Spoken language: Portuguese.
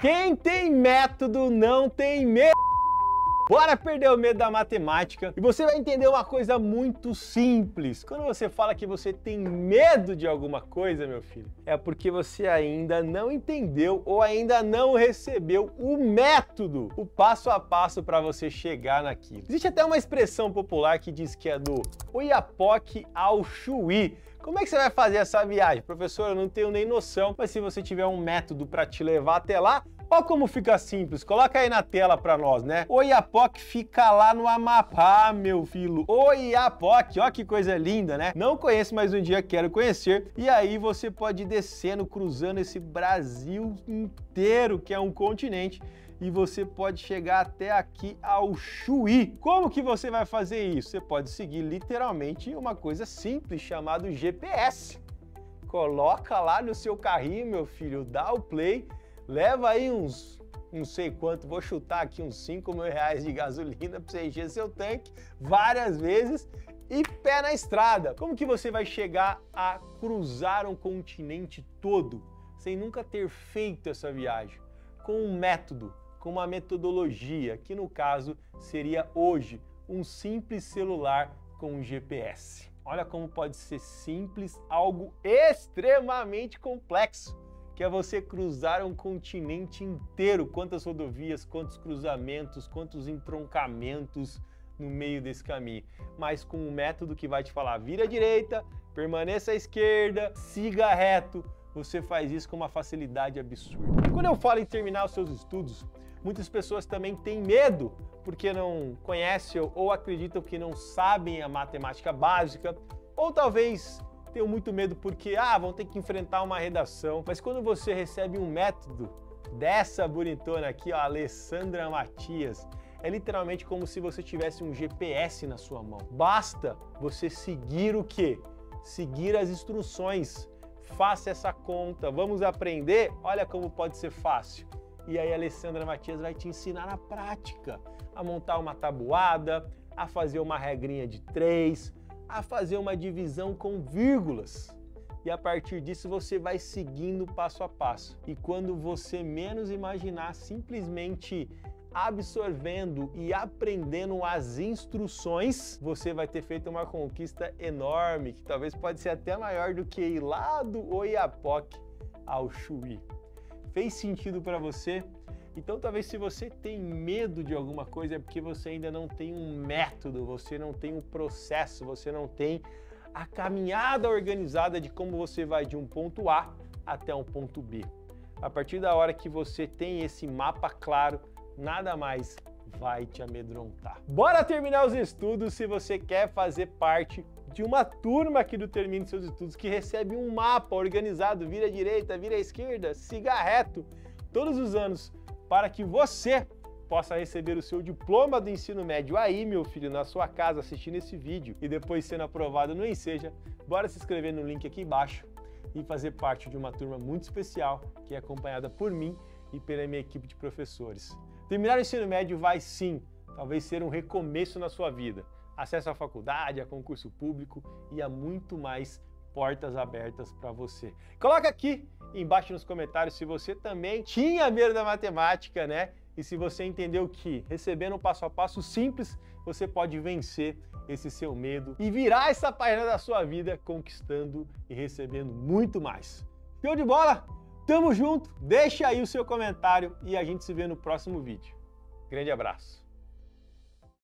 Quem tem método não tem medo. Bora perder o medo da matemática e você vai entender uma coisa muito simples. Quando você fala que você tem medo de alguma coisa, meu filho, é porque você ainda não entendeu ou ainda não recebeu o método, o passo a passo para você chegar naquilo. Existe até uma expressão popular que diz que é do Oiapoque ao Chuí. Como é que você vai fazer essa viagem? Professor, eu não tenho nem noção, mas se você tiver um método para te levar até lá, olha como fica simples, coloca aí na tela para nós, né? Oiapoque fica lá no Amapá, meu filho. Oiapoque, ó que coisa linda, né? Não conheço, mas um dia quero conhecer. E aí você pode ir descendo, cruzando esse Brasil inteiro, que é um continente, e você pode chegar até aqui ao Chuí. Como que você vai fazer isso? Você pode seguir literalmente uma coisa simples chamada GPS. Coloca lá no seu carrinho, meu filho, dá o play, leva aí uns, não sei quanto, vou chutar aqui uns 5 mil reais de gasolina para você encher seu tanque várias vezes e pé na estrada. Como que você vai chegar a cruzar um continente todo sem nunca ter feito essa viagem? Com um método, com uma metodologia, que no caso seria hoje um simples celular com um GPS. Olha como pode ser simples, algo extremamente complexo, que é você cruzar um continente inteiro. Quantas rodovias, quantos cruzamentos, quantos entroncamentos no meio desse caminho. Mas com um método que vai te falar, vira à direita, permaneça à esquerda, siga reto. Você faz isso com uma facilidade absurda. E quando eu falo em terminar os seus estudos, muitas pessoas também têm medo porque não conhecem ou acreditam que não sabem a matemática básica, ou talvez tenham muito medo porque vão ter que enfrentar uma redação. Mas quando você recebe um método dessa bonitona aqui, ó, Alessandra Matias, é literalmente como se você tivesse um GPS na sua mão. Basta você seguir o quê? Seguir as instruções. Faça essa conta, vamos aprender? Olha como pode ser fácil. E aí a Alessandra Matias vai te ensinar na prática a montar uma tabuada, a fazer uma regrinha de 3, a fazer uma divisão com vírgulas. E a partir disso você vai seguindo passo a passo. E quando você menos imaginar, simplesmente absorvendo e aprendendo as instruções, você vai ter feito uma conquista enorme, que talvez pode ser até maior do que ir lá do Oiapoque ao Chuí. Fez sentido para você? Então talvez se você tem medo de alguma coisa é porque você ainda não tem um método, você não tem um processo, você não tem a caminhada organizada de como você vai de um ponto A até um ponto B. A partir da hora que você tem esse mapa claro, nada mais vai te amedrontar. Bora terminar os estudos se você quer fazer parte de uma turma aqui do Termine Seus Estudos que recebe um mapa organizado, vira à direita, vira à esquerda, siga reto, todos os anos, para que você possa receber o seu diploma do ensino médio aí, meu filho, na sua casa, assistindo esse vídeo e depois sendo aprovado no Enseja. Bora se inscrever no link aqui embaixo e fazer parte de uma turma muito especial que é acompanhada por mim e pela minha equipe de professores. Terminar o ensino médio vai sim, talvez ser um recomeço na sua vida. Acesso à faculdade, a concurso público e a muito mais portas abertas para você. Coloca aqui embaixo nos comentários se você também tinha medo da matemática, né? E se você entendeu que recebendo um passo a passo simples, você pode vencer esse seu medo e virar essa página da sua vida conquistando e recebendo muito mais. Show de bola? Tamo junto, deixa aí o seu comentário e a gente se vê no próximo vídeo. Grande abraço!